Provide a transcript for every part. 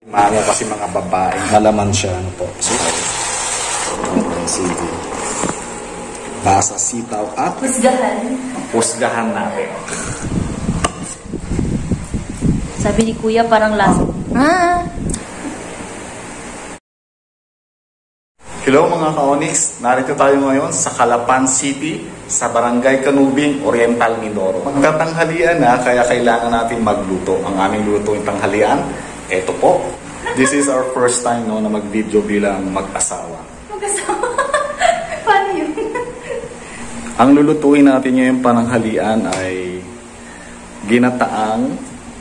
Mga kasi mga babae, nalaman siya, ano po. So, sige. Basa, sitaw, at pusgahan natin. Sabi ni Kuya, parang lasa. Hello mga ka-Onyx, narito tayo ngayon sa Calapan City, sa Barangay Canubing, Oriental, Mindoro. Magtatanghalian na, kaya kailangan natin magluto. Ang aming luto yung tanghalian, eto po. This is our first time na mag-video bilang mag-asawa. Mag-asawa? Paano yun? Ang lulutuin natin ngayong pananghalian ay ginataang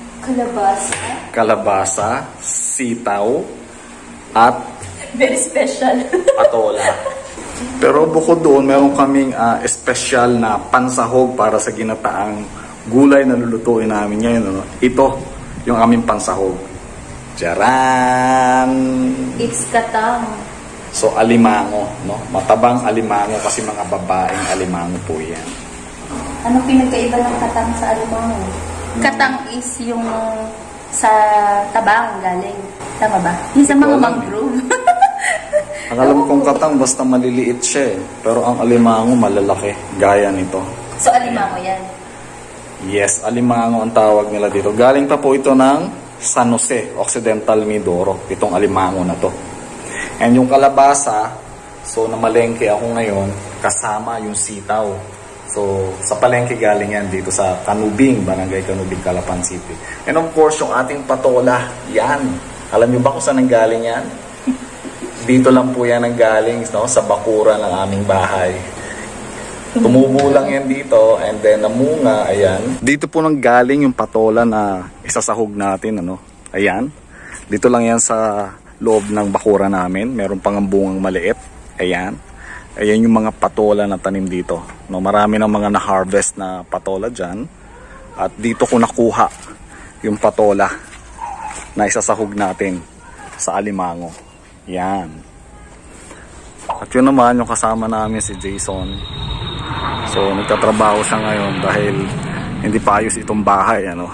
kalabasa, sitaw, at very special. patola. Pero bukod doon, meron kaming special na pansahog para sa ginataang gulay na lulutuin namin ngayon. Ano? Ito yung aming pansahog. Jaran! It's katang. So, alimango. No? Matabang alimango kasi mga babaeng alimango po yan. Anong pinagkaiba ng katang sa alimango? Katang is yung sa tabang galing. Tama ba? Yung sa mga mangrove. Ang alam kong katang basta maliliit siya eh. Pero ang alimango malalaki. Gaya nito. So, alimango yan? Yes, alimango ang tawag nila dito. Galing pa po ito ng San Jose, Occidental Mindoro. Itong alimango na to. And yung kalabasa, so namalengke ako ngayon, kasama yung sitaw. So, sa palengke galing yan dito sa Canubing, Barangay Canubing, Calapan City. And of course, yung ating patola, yan. Alam niyo ba kung saan nanggaling yan? Dito lang po yan nanggaling, no? Sa bakura ng aming bahay. Tumubo lang yan dito, and then namunga, ayan. Dito po nanggaling yung patola na isasahog natin, ano? Ayan. Dito lang yan sa loob ng bakura namin. Meron pang bungang maliit. Ayan. Ayan yung mga patola na tanim dito. No, marami ng mga na-harvest na patola dyan. At dito ko nakuha yung patola na isasahog natin sa alimango. Yan. At yun naman yung kasama namin si Jason. So nagtatrabaho siya ngayon dahil hindi pa ayos itong bahay. Ano?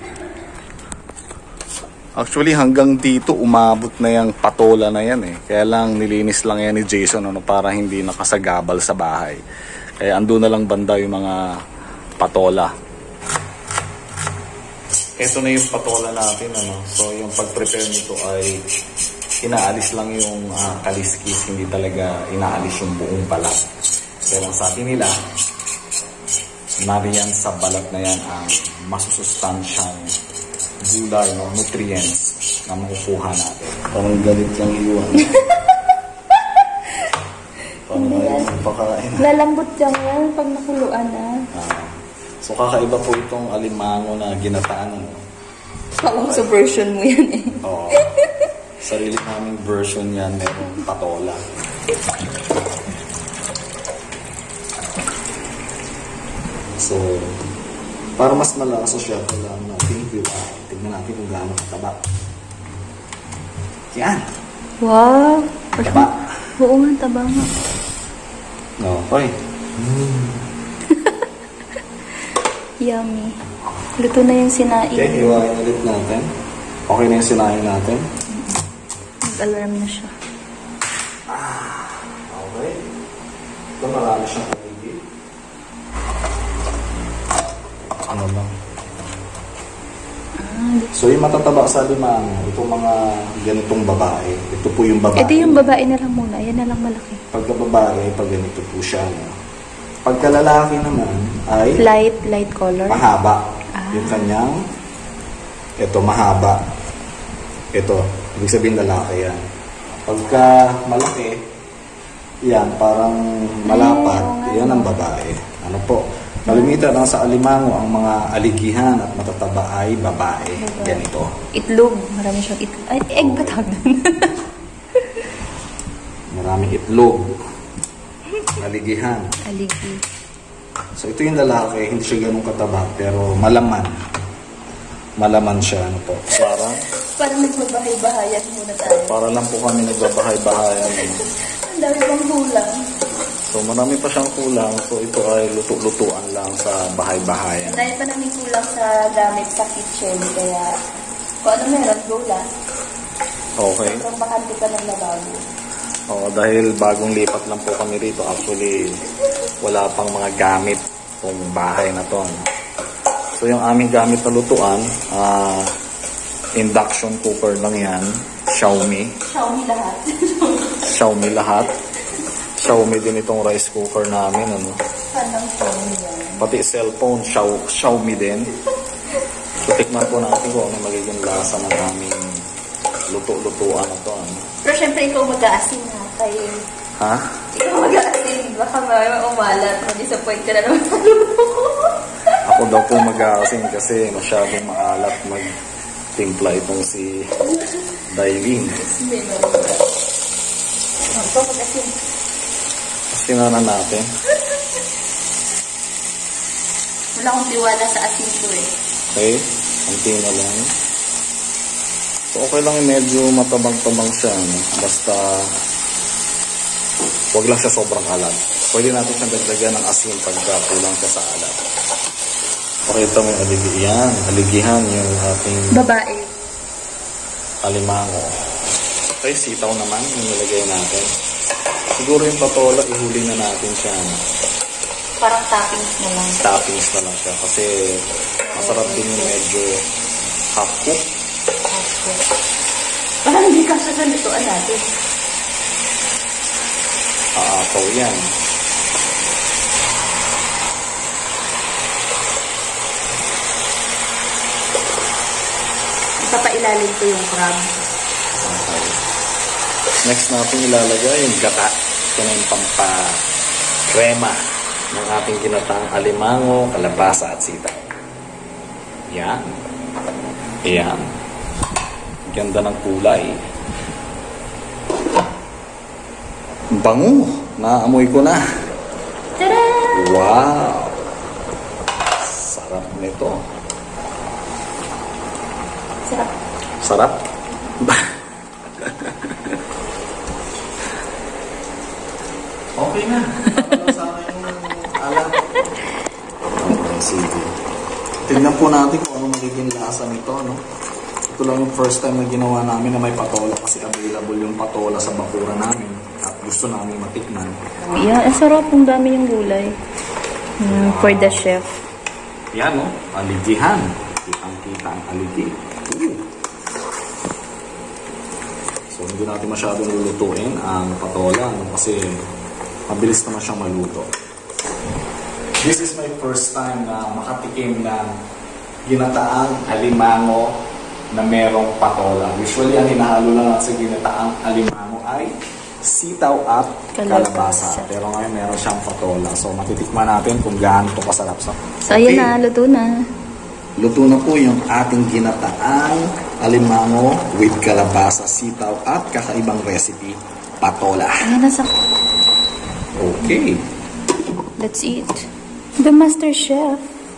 Actually hanggang dito umabot na yung patola na yan eh. Kaya lang nilinis lang yan ni Jason ano, para hindi nakasagabal sa bahay. Kaya ando na lang banda yung mga patola. Ito na yung patola natin. Ano? So yung pag-prepare nito ay inaalis lang yung kaliskis. Hindi talaga inaalis yung buong balat. Kaya lang sabi nila, nariyan sa balat na yan ang masusustansyang gulay, no, nutrients na makukuha natin. Parang galit lang iwan. Parang ayaw pakain. Lalambot lang yan pag nakuluan na. So kakaiba po itong alimango na ginataan. Ano? Pauso version mo yan eh. Oo. Sarili naming version yan, merong patola. So, para mas malasa siya, kailangan natin tignan natin kung gaano kataba. Yan! Wow! Taba. Oo nga, taba nga. Okay. Yummy. Luto na yung sinain. Okay, hiwain ulit natin. Okay na yung sinain natin. Nag-alarm na siya. Okay. Ito marami siyang kaligid. Ano lang. So yung matataba sa alimango, itong mga ganitong babae. Ito po yung babae. Ito yung babae na lang muna. Yan na lang malaki. Pagka babae, pag ganito po siya. No? Pagka lalaki naman ay Light color. mahaba. Yung kanyang ito mahaba. Ito, ibig sabihin lalaki yan. Pagka malaki, yan, parang malapad, yan ang babae. Ano po? Kalimitan lang sa alimango, ang mga aligihan at matataba ay babae. Ganito. Itlog. Marami siyang itlog. Ay, egg ba tawag doon? Maraming itlog. Aligihan. Aligi. So ito yung lalaki, hindi siya ganun kataba, pero malaman. Malaman siya, ano po. Parang nagbabahay-bahayan muna tayo. Para lang po kami nagbabahay-bahayan. Ang dami pang kulang. So marami pa siyang kulang. So ito ay luto-lutuan lang sa bahay-bahayan. Dahil pa namin kulang sa gamit sa kitchen. Kaya kung ano meron, go lang. Okay. Sobrang bakante ka ng lababo. Oo, dahil bagong lipat lang po kami rito. Actually, wala pang mga gamit tong bahay na to. So, yung aming gamit na lutuan, induction cooker lang yan. Xiaomi. Xiaomi lahat. Xiaomi lahat. Xiaomi din itong rice cooker namin. Ano? Parang Xiaomi yan. Pati cellphone, Xiaomi din. So, tikman po natin kung ano magiging lasa ng aming luto-lutuan na to. Ano? Pero syempre, ikaw mag-aasin ha. Kaya, Ha? ikaw mag-aasin. Baka umalat. Mag-disappoint ka na naman sa luto ko. Ako daw po mag-aasin kasi masyadong maalat magtimpla itong si Dailin. Hindi, marunong. Ikaw mag-aasin. Sinanan natin. Wala akong tiwala sa asin ko eh. Okay? Konti na lang. So, okay lang yung medyo matabang-tabang siya. No? Basta, wag lang siya sobrang alat. Pwede natin siyang dagdagan ng asin pagka kulang siya sa alat. Pakita mo yung aligihan. Aligihan yung ating Babae. alimango. Okay, sitaw naman yung nilagay natin. Siguro yung patola, ihuli na natin siya. No? Parang toppings na lang. Toppings na lang siya kasi masarap din yung medyo half-cook. Parang hindi ka sa lutuan natin. Aapaw yan. Ipapailalim ko yung crab. Okay. Next natin ilalagay yung gata. Ito na yung pampa-crema ng ating ginataang alimango, kalabasa at sitaw. Yan. Yan. Ganda ng kulay. Bango. Naamoy ko na. Tada! Wow. Sarap nito. Sarap. Sarap. Okay na. Sana yung alam. Okay, sige. Tignan po natin kung ano magiging lasa nito. No? Ito lang yung first time na ginawa namin na may patola kasi available yung patola sa bakura namin at gusto namin matikman. Yeah, sarap. Ang dami yung gulay. For the chef. Yan, no? Aligihan. Kitang-kita ang aligi. So, hindi natin masyadong lulutuin ang patola no? Kasi mabilis naman siyang maluto. This is my first time na makatikim ng ginataang alimango na merong patola. Usually, ang hinahalo lang natin sa ginataang alimango ay sitaw at kalabasa. Pero ngayon meron siyang patola. So, matitikman natin kung gaano ito kasarap. So, ayun na, luto na. Luto na po yung ating ginataang alimango with kalabasa, sitaw at kakaibang recipe, patola. Ayan na sa... Okay. Let's eat. The Master Chef.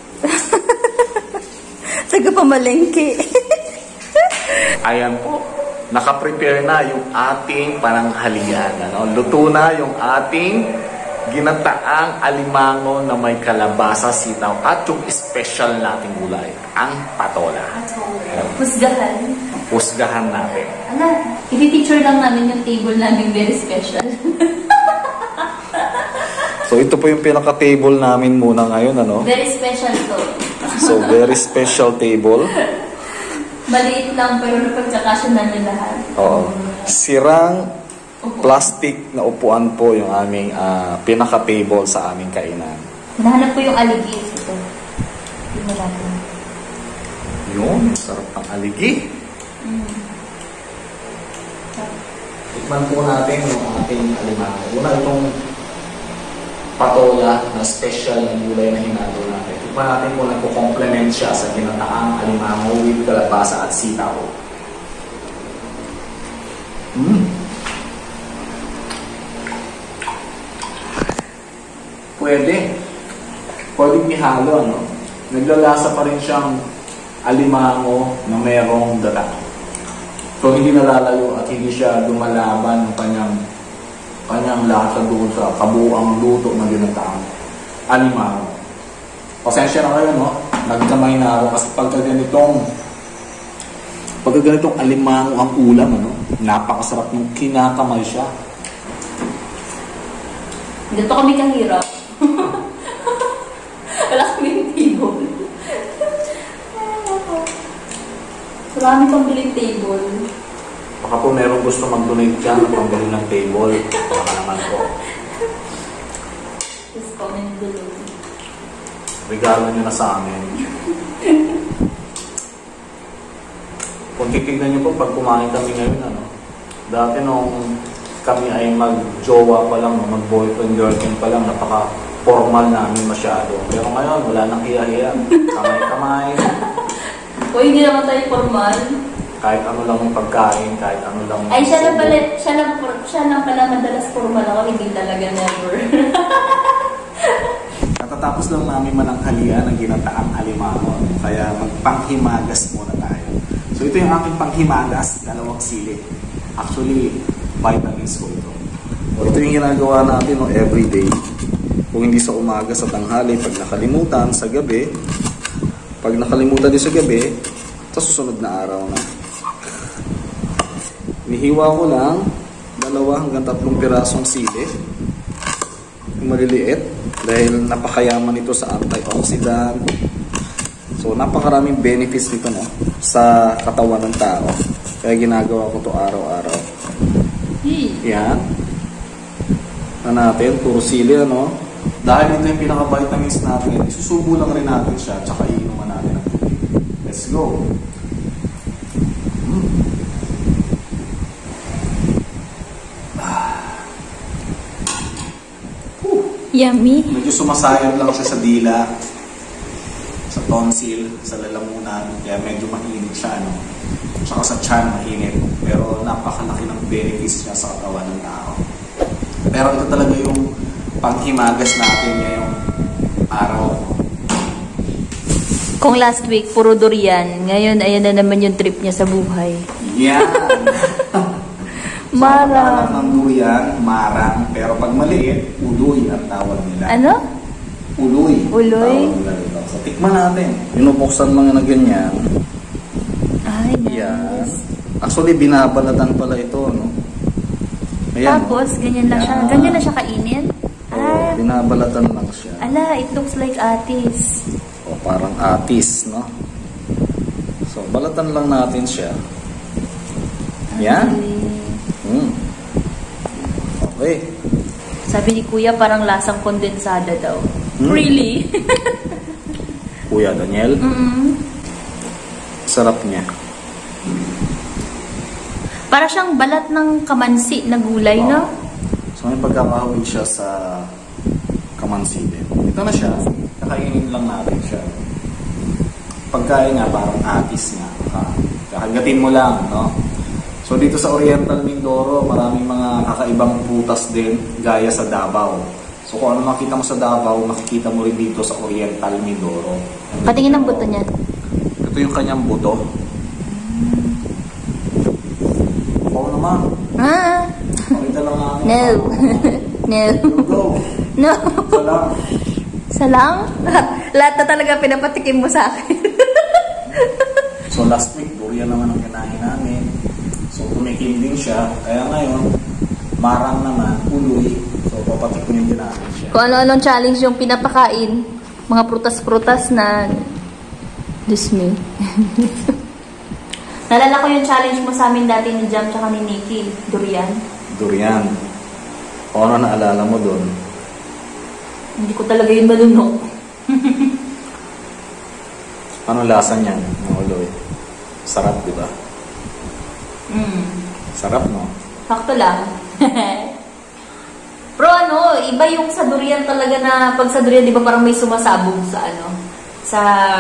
Taga-pamalengke. Ayan po. Nakaprepare na yung ating pananghalian. Ano? Luto na yung ating ginataang alimango na may kalabasa, sitaw at yung special nating gulay, ang patola. Husgahan. Husgahan natin. Ala, i-teacher lang namin yung table namin very special. So ito po yung pinaka-table namin muna ngayon. Ano? Very special to. So very special table. Maliit lang pero napagkakasya namin lahat. Oo. Sirang plastic na upuan po yung aming pinaka-table sa aming kainan. Hinahanap ko yung aligi. Ito. Yung natin. Yun, sarap ng aligi. Tikman po natin yung ating alimango. Una itong patola na special na gulay na hinalo natin. Tikman natin kung nagpo-complement siya sa ginataang alimango with kalabasa at sitaw. Pwede. Pwedeng ihalo, ano? Naglalasa pa rin siyang alimango na merong dala. So, hindi nalalayo at hindi siya lumalaban ng kanyang lasa doon sa kabuang luto na ginataang alimango. Pasensya na kayo, no? Nagkamay na ako kasi pagka ganitong alimango ang ulam, ano? Napakasarap ng kinakamay siya. Ganito kami kahirap. Wala kaming table. Marami pang biling table. Baka po meron gusto mag-donate dyan na pambili ng table. Baka naman po. Just comment below. Regalo nyo na sa amin. Kung titignan nyo po, pag kumain kami ngayon, ano, dati nung kami ay mag-jowa pa lang, mag-boyfriend, girlfriend pa lang, napaka-formal namin masyado. Pero ngayon, wala nang hiya-hiya. Kamay-kamay. O hindi naman tayo formal. Kahit ano lang yung pagkain, kahit ano lang. Ay, siya lang pala madalas formal ako, hindi talaga never. Natatapos lang namin mananghalian ng ginataang alimango. Kaya magpanghimagas muna tayo. So ito yung aking panghimagas, 2 sili. Actually, vitamins ko ito. Ito yung ginagawa natin everyday. Kung hindi sa umaga, sa tanghali, pag nakalimutan, sa gabi. Pag nakalimutan din sa gabi, sa susunod na araw na. Nihiwa ko lang 2 hanggang 3 pirasong sili. Yung maliliit. Dahil napakayaman ito sa antioxidant. So, napakaraming benefits nito sa katawan ng tao. Kaya ginagawa ko to araw-araw. Yan. Natin, puro sili, Dahil ito yung pinaka-vitamins natin, isusubo lang rin natin siya, tsaka iinuman natin ang tubig. Let's go! Yummy. Medyo sumasayang lang siya sa dila, sa tonsil, sa lalamunan, kaya medyo mainit siya, Tsaka sa tiyan, mainit. Pero napakalaki ng benefits niya sa katawan ng tao. Pero ito talaga yung panghimagas natin ngayong araw. Kung last week, puro durian. Ngayon, ayan na naman yung trip niya sa buhay. Yan! Marang. So, ng durian, marang. Pero pag maliit, uloy ang tawag nila. Ano? Uloy. Uloy? So, tikman natin. Binubuksan mga na ganyan. Ay, nice. Yan. Actually, binabalatan pala ito, Ayan, tapos, ganyan lang siya. Ganyan na siya kainin? Oo, binabalatan lang siya. Ala, it looks like atis. O, parang atis, So, balatan lang natin siya. Yan. Okay. Sabi ni Kuya, parang lasang kondensada daw. Really? Kuya Daniel? Sarap niya. Para siyang balat ng kamansi na gulay, no? So, may pagkakahawig siya sa kamansi din. Ito na siya. Kakainin lang natin siya. Pagkain nga, parang atis nga. Kakagatin mo lang, So, dito sa Oriental Mindoro, maraming mga kakaibang prutas din, gaya sa Davao. So, kung ano makita mo sa Davao, makikita mo rin dito sa Oriental Mindoro. Patingin ang buto niya. Ito yung kanyang buto. Oo naman. Pakita lang ako. No. No. Go. No. Salang. Salang? Lahat na talaga pinapatikim mo sa akin. So, last week, durian naman ang kinain namin. So, tumikim din siya. Kaya ngayon, marang naman, uloy. So, papatikin din natin siya. Kung ano-anong challenge yung pinapakain, mga prutas-prutas na dismay. Nalala ko yung challenge mo sa amin dati ni Jam tsaka ni Nikki, durian. Durian. O ano naalala mo doon? Hindi ko talaga yun malunok. Ano lasa niyan? Ng uloy? Sarap, di ba? Sarap, no? Sakto lang. Pero iba yung sa durian talaga na, pag sa durian, di ba parang may sumasabog sa sa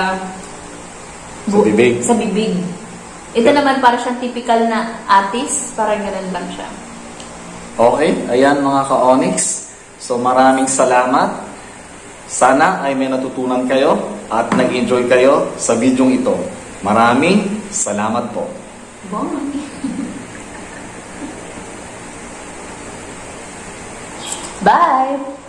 bibig. Sa bibig. Ito naman para siyang typical na atis, parang ganun lang siya. Okay, ayan mga ka-Onyx. So maraming salamat. Sana ay may natutunan kayo at nag-enjoy kayo sa videong ito. Maraming salamat po. Bye!